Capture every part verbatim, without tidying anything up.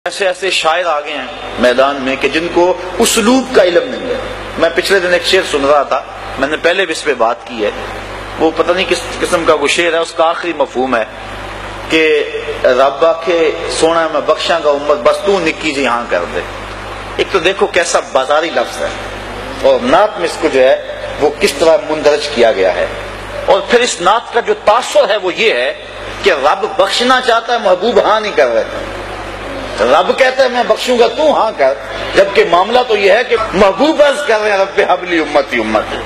ایسے ایسے شاعر آ گئے ہیں میدان میں کہ جن کو اسلوب کا علم نہیں ہے۔ میں پچھلے دن ایک شعر سن رہا تھا، میں نے پہلے بھی اس پہ بات کی ہے، وہ پتہ نہیں کس قسم کا وہ شعر ہے، اس کا آخری مفہوم ہے کہ رب آکھے سونا میں بخشاں گا امت بس تو نکی جی ہاں کر دے۔ ایک تو دیکھو کیسا بازاری لفظ ہے، اور نعت میں اس کو جو ہے وہ کس طرح مندرج کیا گیا ہے، اور پھر اس نعت کا جو تاثر ہے وہ یہ ہے کہ رب بخشنا چاہتا ہے، محبوب ہاں نہیں کر رہے۔ رب کہتا ہے میں بخشوں گا تو ہاں کر، جبکہ معاملہ تو یہ ہے کہ محبوب عرض کر رہے ہیں رب حبلی امتی امتی۔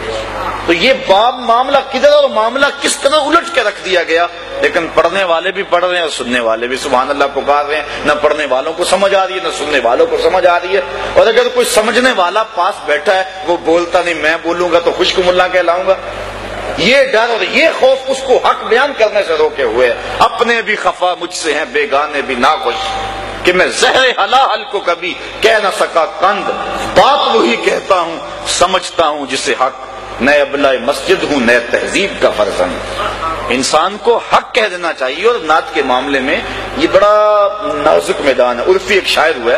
تو یہ باب معاملہ کدھر اور معاملہ کس طرح الٹ کے رکھ دیا گیا، لیکن پڑھنے والے بھی پڑھ رہے ہیں اور سننے والے بھی سبحان اللہ پکار رہے ہیں، نہ پڑھنے والوں کو سمجھ آ رہی ہے نہ سننے والوں کو سمجھ آ رہی ہے، اور اگر کوئی سمجھنے والا پاس بیٹھا ہے وہ بولتا نہیں، میں بولوں گا تو خشک ملا کہلاؤں گا۔ یہ ڈر اور یہ خوف اس کو حق بیان کرنے سے روکے ہوئے، اپنے بھی خفا مجھ سے ہیں بیگانے بھی ناخوش، کہ میں زہر حلال کو کبھی کہہ نہ سکا کند، بات وہی کہتا ہوں سمجھتا ہوں جسے حق، نئے ابلہ مسجد ہوں نئے تہذیب کا فرزند۔ انسان کو حق کہہ دینا چاہیے، اور نعت کے معاملے میں یہ بڑا نازک میدان ہے۔ عرفی ایک شاعر ہوا ہے،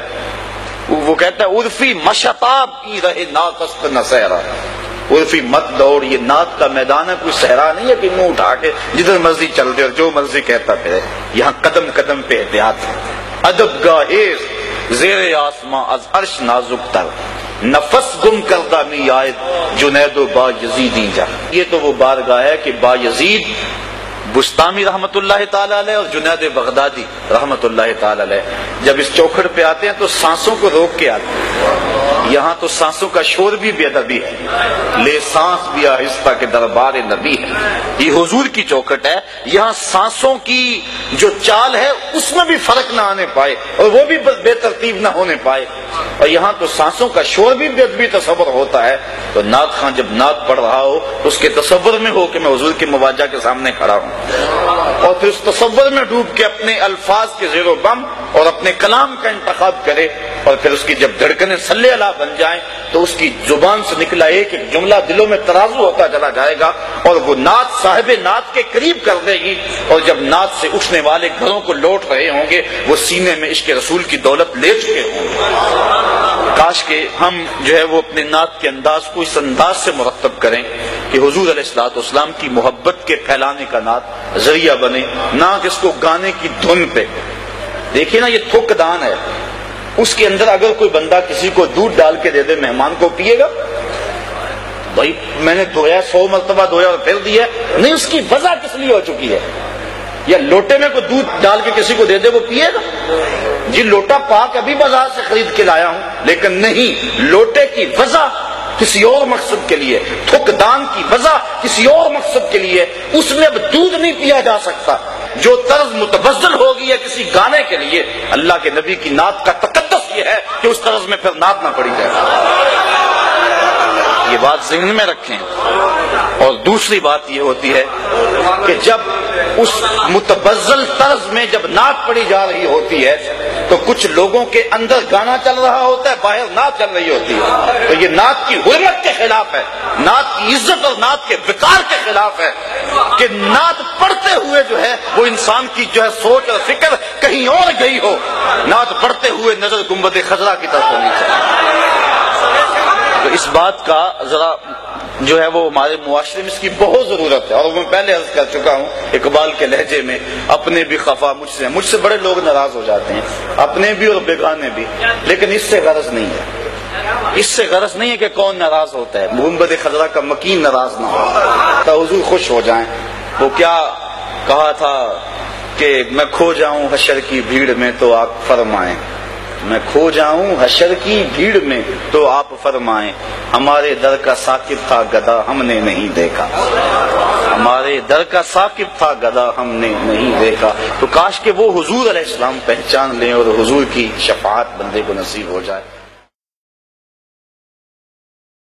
وہ کہتا ہے عرفی مشتاب کی رہے ناقص نہ صحرا، عرفی مت دوڑ، یہ نعت کا میدان ہے، کوئی صحرا نہیں ہے کہ منہ اٹھا کے جدھر مرضی چل دے اور جو مرضی کہتا پھرے، یہاں قدم قدم پہ احتیاط ہے۔ ادب گاہیز زیر آسماں از عرش نازک تر، نفس گم کردہ می آئد جنید و با یزیدی جا۔ یہ تو وہ بارگاہ ہے کہ با یزید بستامی رحمت اللہ تعالی علیہ اور جنید بغدادی رحمت اللہ تعالی علیہ جب اس چوکھٹ پہ آتے ہیں تو سانسوں کو روک کے آتے ہیں۔ یہاں تو سانسوں کا شور بھی بے ادبی ہے، لے سانس بھی آہستہ کے دربار نبی ہے۔ یہ حضور کی چوکھٹ ہے، یہاں سانسوں کی جو چال ہے اس میں بھی فرق نہ آنے پائے اور وہ بھی بے ترتیب نہ ہونے پائے، اور یہاں تو سانسوں کا شور بھی بے ادبی تصور ہوتا ہے۔ تو نعت خان جب نعت پڑھ رہا ہو تو اس کے تصور میں ہو کہ میں حضور کے مواجہ کے سامنے کھڑا ہوں، اور پھر اس تصور میں ڈوب کے اپنے الفاظ کے زیر و بم اور اپنے کلام کا انتخاب کرے، اور پھر اس کی جب دھڑکنیں صلی اللہ بن جائیں تو اس کی زبان سے نکلا ایک ایک جملہ دلوں میں ترازو ہوتا چلا جائے گا، اور وہ نعت صاحب نعت کے قریب کر دے گی، اور جب نعت سے اٹھنے والے گھروں کو لوٹ رہے ہوں گے وہ سینے میں عشق رسول کی دولت لے چکے ہوں گے۔ کاش کہ ہم جو ہے وہ اپنے نعت کے انداز کو اس انداز سے مرتب کریں کہ حضور علیہ الصلوۃ والسلام کی محبت کے پھیلانے کا نعت ذریعہ بنے، نہ کہ اس کو گانے کی دھن پہ۔ دیکھیے نا، یہ تھوک دان ہے، اس کے اندر اگر کوئی بندہ کسی کو دودھ ڈال کے دے دے مہمان کو پیے گا؟ بھائی میں نے دھویا سو مرتبہ دھویا اور پھر دیا نہیں، اس کی وجہ کس لیے ہو چکی ہے؟ یا لوٹے میں کوئی دودھ ڈال کے کسی کو دے دے وہ پیے گا؟ جی لوٹا پاک ابھی بازار سے خرید کے لایا ہوں، لیکن نہیں، لوٹے کی وجہ کسی اور مقصد کے لیے، تھک دان کی وجہ کسی اور مقصد کے لیے، اس میں اب دودھ نہیں پیا جا سکتا۔ جو طرز متبذل ہوگی ہے کسی گانے کے لیے، اللہ کے نبی کی نعت کا تقدس یہ ہے کہ اس طرز میں پھر نعت نہ پڑی جائے۔ یہ بات ذہن میں رکھیں۔ اور دوسری بات یہ ہوتی ہے کہ جب اس متبذل طرز میں جب نعت پڑی جا رہی ہوتی ہے تو کچھ لوگوں کے اندر گانا چل رہا ہوتا ہے، باہر نعت چل رہی ہوتی ہے، تو یہ نعت کی حرمت کے خلاف ہے، نعت کی عزت اور نعت کے وقار کے خلاف ہے کہ نعت پڑھتے ہوئے جو ہے وہ انسان کی جو ہے سوچ اور فکر کہیں اور گئی ہو، نعت پڑھتے ہوئے نظر گنبد خضرا کی طرف ہونی چاہیے۔ تو اس بات کا ذرا جو ہے وہ ہمارے معاشرے میں اس کی بہت ضرورت ہے، اور میں پہلے عرض کر چکا ہوں اقبال کے لہجے میں، اپنے بھی خفا مجھ سے، مجھ سے بڑے لوگ ناراض ہو جاتے ہیں، اپنے بھی اور بیگانے بھی، لیکن اس سے غرض نہیں ہے، اس سے غرض نہیں ہے کہ کون ناراض ہوتا ہے، گنبد خضرا کا مکین ناراض نہ ہو تو حضور خوش ہو جائیں۔ وہ کیا کہا تھا کہ میں کھو جاؤں حشر کی بھیڑ میں تو آپ فرمائیں، میں کھو جاؤں حشر کی بھیڑ میں تو آپ فرمائیں، ہمارے در کا ثاقب تھا گدا ہم نے نہیں دیکھا، ہمارے در کا ثاقب تھا گدا ہم نے نہیں دیکھا۔ تو کاش کہ وہ حضور علیہ السلام پہچان لیں اور حضور کی شفاعت بندے کو نصیب ہو جائے۔